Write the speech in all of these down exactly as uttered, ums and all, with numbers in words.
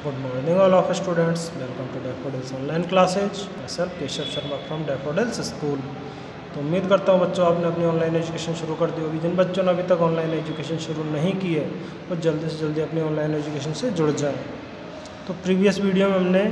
Good morning all of students. Welcome to Daffodils online classes. Myself Keshav Sharma from Daffodils School. तो उम्मीद करता हूँ बच्चों आपने अपनी ऑनलाइन एजुकेशन शुरू कर दी होगी। जिन बच्चों ने अभी तक ऑनलाइन एजुकेशन शुरू नहीं की है वो तो जल्दी से जल्दी अपनी ऑनलाइन एजुकेशन से जुड़ जाए। तो प्रीवियस वीडियो में हमने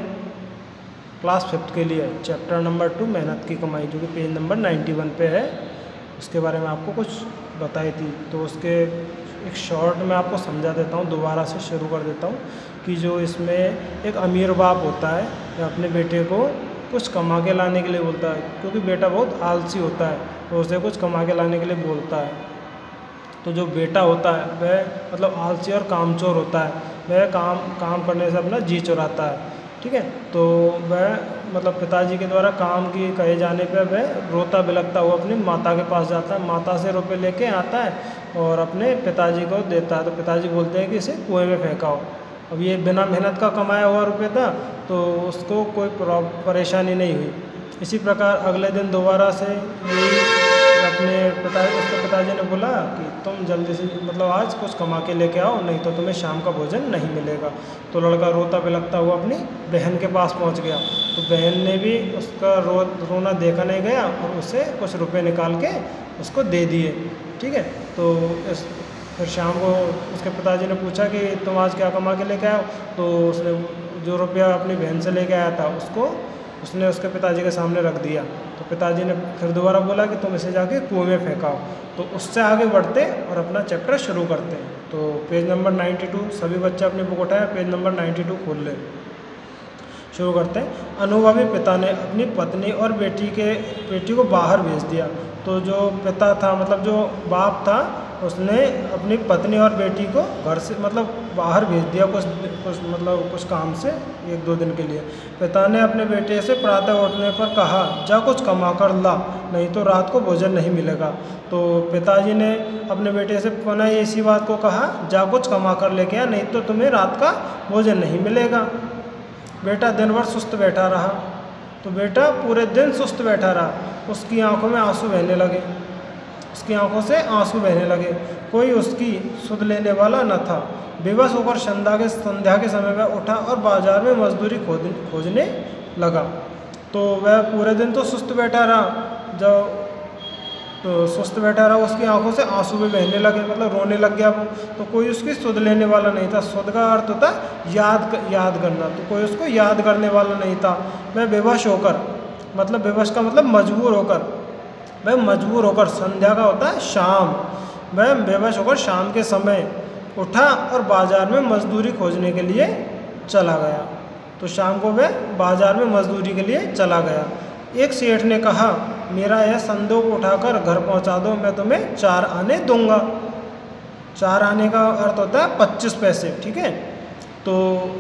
क्लास फिफ्थ के लिए चैप्टर नंबर टू मेहनत की कमाई जो कि पेज नंबर नाइन्टी वन पे है उसके बारे में आपको कुछ बताई थी। तो उसके एक शॉर्ट में आपको समझा देता हूँ, दोबारा से शुरू कर देता हूँ कि जो इसमें एक अमीर बाप होता है या अपने बेटे को कुछ कमा के लाने के लिए बोलता है, क्योंकि बेटा बहुत आलसी होता है तो उसे कुछ कमा के लाने के लिए बोलता है। तो जो बेटा होता है वह मतलब आलसी और कामचोर होता है, वह काम काम करने से अपना जी चुराता है। ठीक है, तो वह मतलब पिताजी के द्वारा काम की कहे जाने पर वह रोता बिलखता हुआ अपनी माता के पास जाता है, माता से रुपए लेके आता है और अपने पिताजी को देता है। तो पिताजी बोलते हैं कि इसे कुएं में फेंकाओ। अब ये बिना मेहनत का कमाया हुआ रुपये था तो उसको कोई परेशानी नहीं हुई। इसी प्रकार अगले दिन दोबारा से यही अपने पिता उसके पिताजी ने बोला कि तुम जल्दी से मतलब आज कुछ कमा के लेके आओ, नहीं तो तुम्हें शाम का भोजन नहीं मिलेगा। तो लड़का रोता बिलखता हुआ अपनी बहन के पास पहुंच गया। तो बहन ने भी उसका रो रोना देखा नहीं गया और उसे कुछ रुपए निकाल के उसको दे दिए। ठीक है, तो इस फिर शाम को उसके पिताजी ने पूछा कि तुम आज क्या कमा के लेके आओ। तो उसने जो रुपया अपनी बहन से लेके आया था उसको उसने उसके पिताजी के सामने रख दिया। तो पिताजी ने फिर दोबारा बोला कि तुम इसे जाके कुएं में फेंकाओ। तो उससे आगे बढ़ते और अपना चैप्टर शुरू करते हैं। तो पेज नंबर नाइन्टी टू, सभी बच्चे अपनी बुक उठाएं, पेज नंबर नाइन्टी टू खोल लें। शुरू करते हैं। अनुभवी पिता ने अपनी पत्नी और बेटी के बेटी को बाहर भेज दिया। तो जो पिता था मतलब जो बाप था उसने अपनी पत्नी और बेटी को घर से मतलब बाहर भेज दिया कुछ कुछ मतलब कुछ काम से एक दो दिन के लिए। पिता ने अपने बेटे से प्रातः उठने पर कहा, जा कुछ कमा कर ला, नहीं तो रात को भोजन नहीं मिलेगा। तो पिताजी ने अपने बेटे से पुनः इसी बात को कहा, जा कुछ कमा कर लेके आ, नहीं तो तुम्हें रात का भोजन नहीं मिलेगा। बेटा दिन भर सुस्त बैठा रहा। तो बेटा पूरे दिन सुस्त बैठा रहा। उसकी आंखों में आंसू बहने लगे उसकी आंखों से आंसू बहने लगे। कोई उसकी सुध लेने वाला न था। बेबस होकर संध्या के संध्या के समय वह उठा और बाजार में मजदूरी खोज खोजने लगा। तो वह पूरे दिन तो सुस्त बैठा रहा। जब तो सुस्त बैठा रहा उसकी आंखों से आंसू भी बहने लगे, मतलब रोने लग गया वो। तो कोई उसकी सुध लेने वाला नहीं था। सुध का अर्थ होता है याद याद करना। तो कोई उसको याद करने वाला नहीं था। वह बेबस होकर मतलब बेबस का मतलब मजबूर होकर वह मजबूर होकर संध्या का होता है शाम, वह बेबस होकर शाम के समय उठा और बाजार में मजदूरी खोजने के लिए चला गया। तो शाम को वह बाजार में मजदूरी के लिए चला गया। एक सेठ ने कहा, मेरा यह संदूक उठाकर घर पहुंचा दो, मैं तुम्हें चार आने दूंगा। चार आने का अर्थ होता है पच्चीस पैसे। ठीक है, तो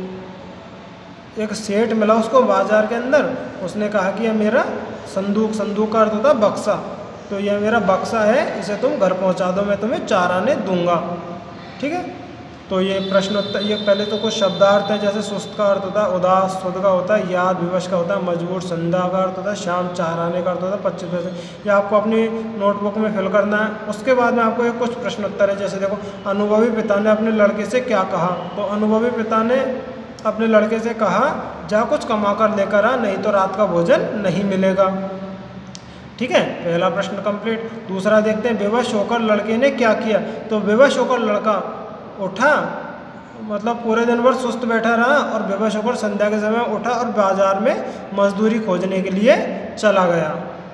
एक सेठ मिला उसको बाजार के अंदर। उसने कहा कि यह मेरा संदूक संदूक का अर्थ होता है बक्सा, तो यह मेरा बक्सा है, इसे तुम घर पहुंचा दो, मैं तुम्हें चार आने दूंगा। ठीक है, तो ये प्रश्न उत्तर ये पहले तो कुछ शब्दार्थ हैं, जैसे सुस्त का अर्थ होता है उदास, सुध का होता है याद, विवश का होता है मजबूर, संध्या का अर्थ होता है शाम, चार आने का अर्थ होता है पच्चीस पैसे। ये आपको अपनी नोटबुक में फिल करना है। उसके बाद में आपको एक कुछ प्रश्न उत्तर है, जैसे देखो, अनुभवी पिता ने अपने लड़के से क्या कहा। तो अनुभवी पिता ने अपने लड़के से कहा, जा कुछ कमा कर लेकर आ, नहीं तो रात का भोजन नहीं मिलेगा। ठीक है, पहला प्रश्न कंप्लीट। दूसरा देखते हैं, बेवश होकर लड़के ने क्या किया। तो बेवश होकर लड़का उठा, मतलब पूरे दिन भर सुस्त बैठा रहा और बेवश होकर संध्या के समय उठा और बाजार में मजदूरी खोजने के लिए चला गया।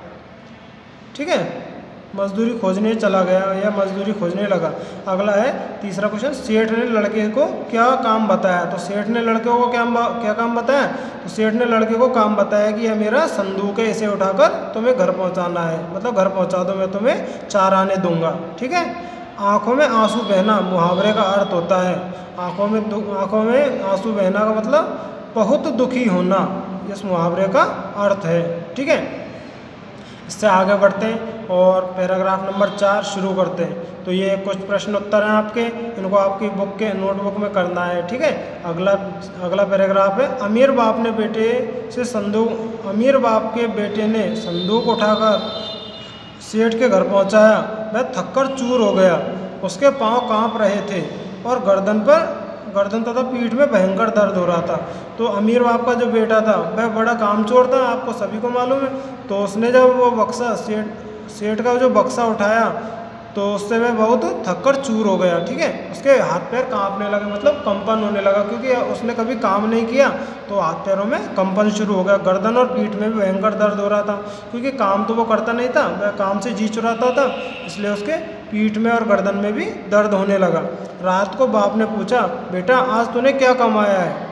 ठीक है, मजदूरी खोजने चला गया या मजदूरी खोजने लगा। अगला है तीसरा क्वेश्चन, सेठ ने लड़के को क्या काम बताया। तो सेठ ने लड़के को क्या क्या काम बताया। तो सेठ ने लड़के को काम बताया कि यह मेरा संदूक है, इसे उठाकर तुम्हें घर पहुंचाना है, मतलब घर पहुंचा दो, मैं तुम्हें चार आने दूंगा। ठीक है, आंखों में आंसू बहना मुहावरे का अर्थ होता है। आंखों में आंखों में आंसू बहना का मतलब बहुत दुखी होना, इस मुहावरे का अर्थ है। ठीक है, इससे आगे बढ़ते हैं और पैराग्राफ नंबर चार शुरू करते हैं। तो ये कुछ प्रश्न उत्तर हैं आपके, इनको आपकी बुक के नोटबुक में करना है। ठीक है, अगला अगला पैराग्राफ है, अमीर बाप ने बेटे से संदूक अमीर बाप के बेटे ने संदूक उठाकर सेठ के घर पहुंचाया। वह थककर चूर हो गया, उसके पांव कांप रहे थे और गर्दन पर गर्दन तथा पीठ में भयंकर दर्द हो रहा था। तो अमीर बाप का जो बेटा था वह बड़ा कामचोर था, आपको सभी को मालूम है। तो उसने जब वो बक्सा सेठ सेठ का जो बक्सा उठाया तो उससे वह बहुत थक्कर चूर हो गया। ठीक है, उसके हाथ पैर कांपने लगे, मतलब कंपन होने लगा, क्योंकि उसने कभी काम नहीं किया तो हाथ पैरों में कंपन शुरू हो गया। गर्दन और पीठ में भी भयंकर दर्द हो रहा था, क्योंकि काम तो वो करता नहीं था, वह काम से जी चुराता था, इसलिए उसके पीठ में और गर्दन में भी दर्द होने लगा। रात को बाप ने पूछा, बेटा आज तूने क्या कमाया है?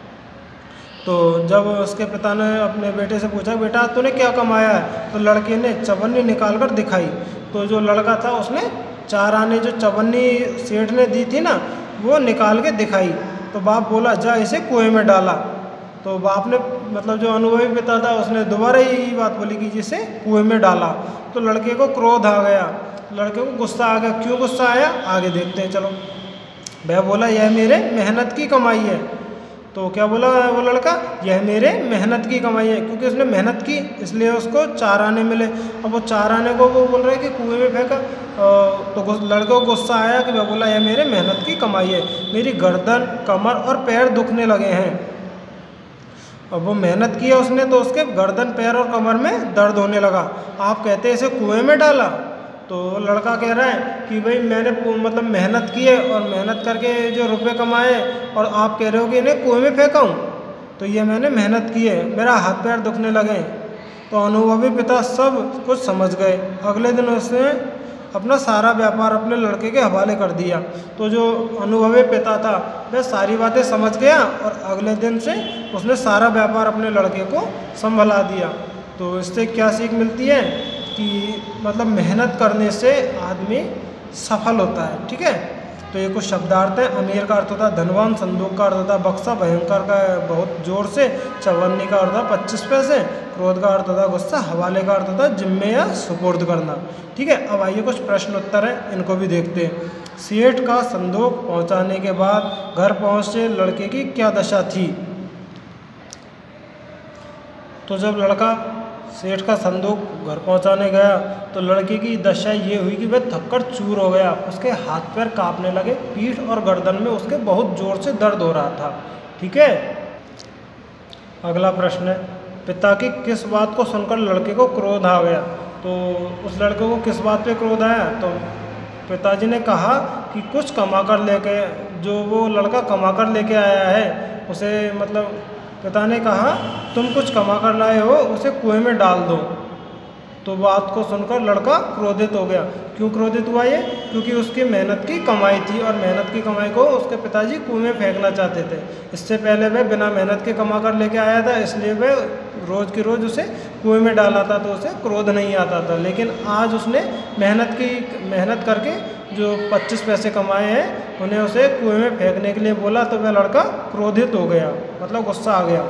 तो जब उसके पिता ने अपने बेटे से पूछा, बेटा तूने क्या कमाया है? तो लड़के ने चवन्नी निकाल कर दिखाई। तो जो लड़का था उसने चार आने जो चवन्नी सेठ ने दी थी ना वो निकाल के दिखाई। तो बाप बोला, जा इसे कुएं में डाला। तो बाप ने मतलब जो अनुभवी पिता था उसने दोबारा यही बात बोली कि जिसे कुएं में डाला। तो लड़के को क्रोध आ गया, लड़के को गुस्सा आ गया। क्यों गुस्सा आया आगे देखते हैं, चलो। वह बोला, यह मेरे मेहनत की कमाई है। तो क्या बोला वो लड़का, यह मेरे मेहनत की कमाई है, क्योंकि उसने मेहनत की इसलिए उसको चार आने मिले। अब वो चार आने को वो बोल रहे कि कुएं में फेंका। तो लड़के को गुस्सा आया कि वह बोला, यह मेरे मेहनत की कमाई है, मेरी गर्दन कमर और पैर दुखने लगे हैं। अब वो मेहनत किया उसने तो उसके गर्दन पैर और कमर में दर्द होने लगा। आप कहते हैं इसे कुएं में डाला? तो लड़का कह रहा है कि भाई मैंने मतलब मेहनत की है और मेहनत करके जो रुपए कमाए, और आप कह रहे हो कि इन्हें कुएं में फेंका हूँ, तो ये मैंने मेहनत की है, मेरा हाथ पैर दुखने लगे। तो अनुभवी पिता सब कुछ समझ गए। अगले दिन उसने अपना सारा व्यापार अपने लड़के के हवाले कर दिया। तो जो अनुभवी पिता था वह सारी बातें समझ गया और अगले दिन से उसने सारा व्यापार अपने लड़के को संभला दिया। तो इससे क्या सीख मिलती है कि मतलब मेहनत करने से आदमी सफल होता है। ठीक है, तो ये कुछ शब्दार्थ है। अमीर का अर्थ होता है धनवान, संदूक का अर्थ होता है बक्सा, भयंकर का बहुत जोर से, चवन्नी का अर्थ होता है पच्चीस पैसे, क्रोध का अर्थ होता है गुस्सा, हवाले का अर्थ होता है जिम्मे या सुपुर्द करना। ठीक है, अब आइए कुछ प्रश्न उत्तर हैं, इनको भी देखते हैं। सेठ का संदूक पहुंचाने के बाद घर पहुंचे लड़के की क्या दशा थी? तो जब लड़का सेठ का संदूक घर पहुंचाने गया तो लड़के की दशा ये हुई कि वह थक्कर चूर हो गया, उसके हाथ पैर कांपने लगे, पीठ और गर्दन में उसके बहुत जोर से दर्द हो रहा था। ठीक है, अगला प्रश्न है, पिता की किस बात को सुनकर लड़के को क्रोध आ गया? तो उस लड़के को किस बात पे क्रोध आया? तो पिताजी ने कहा कि कुछ कमा कर लेके, जो वो लड़का कमा कर लेके आया है उसे, मतलब पिता ने कहा तुम कुछ कमा कर लाए हो उसे कुएं में डाल दो। तो बात को सुनकर लड़का क्रोधित हो गया। क्यों क्रोधित हुआ ये? क्योंकि उसकी मेहनत की कमाई थी और मेहनत की कमाई को उसके पिताजी कुएं में फेंकना चाहते थे। इससे पहले वह बिना मेहनत के कमा कर लेके आया था, इसलिए वह रोज़ की रोज़ उसे कुएं में डाला था, तो उसे क्रोध नहीं आता था। लेकिन आज उसने मेहनत की मेहनत करके जो पच्चीस पैसे कमाए हैं उन्हें उसे कुएं में फेंकने के लिए बोला, तो वह लड़का क्रोधित हो गया, मतलब गुस्सा आ गया।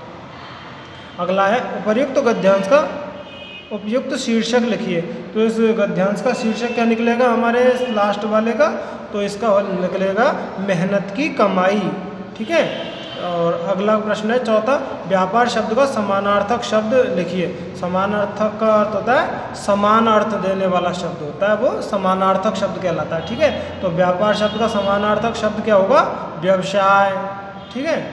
अगला है, उपर्युक्त गद्यांश का उपयुक्त शीर्षक लिखिए। तो इस गद्यांश का शीर्षक क्या निकलेगा हमारे लास्ट वाले का? तो इसका निकलेगा मेहनत की कमाई। ठीक है, और अगला प्रश्न है चौथा, व्यापार शब्द का समानार्थक शब्द लिखिए। समानार्थक का अर्थ होता है समान अर्थ देने वाला शब्द होता है, वो समानार्थक शब्द कहलाता है। ठीक है, तो व्यापार शब्द का समानार्थक शब्द क्या होगा? व्यवसाय। ठीक है,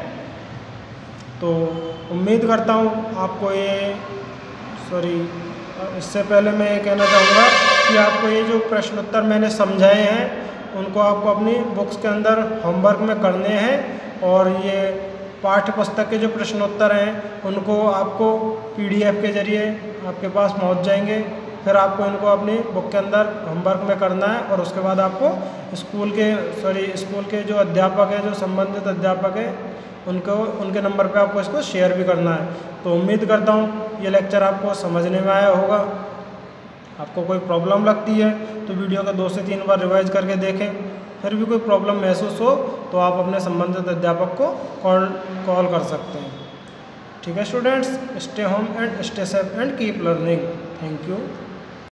तो उम्मीद करता हूँ आपको ये, सॉरी इससे पहले मैं ये कहना चाहूँगा कि आपको ये जो प्रश्न उत्तर मैंने समझाए हैं उनको आपको अपनी बुक्स के अंदर होमवर्क में करने हैं, और ये पाठ्य पुस्तक के जो प्रश्नोत्तर हैं उनको आपको पीडीएफ के जरिए आपके पास पहुंच जाएंगे। फिर आपको इनको अपनी बुक के अंदर होमवर्क में करना है, और उसके बाद आपको स्कूल के सॉरी स्कूल के जो अध्यापक हैं, जो संबंधित अध्यापक हैं, उनको उनके नंबर पे आपको इसको शेयर भी करना है। तो उम्मीद करता हूँ ये लेक्चर आपको समझने में आया होगा। आपको कोई प्रॉब्लम लगती है तो वीडियो को दो से तीन बार रिवाइज करके देखें। फिर भी कोई प्रॉब्लम महसूस हो तो आप अपने संबंधित अध्यापक को कॉल कॉल कर सकते हैं। ठीक है students, stay home and stay safe and keep learning. Thank you.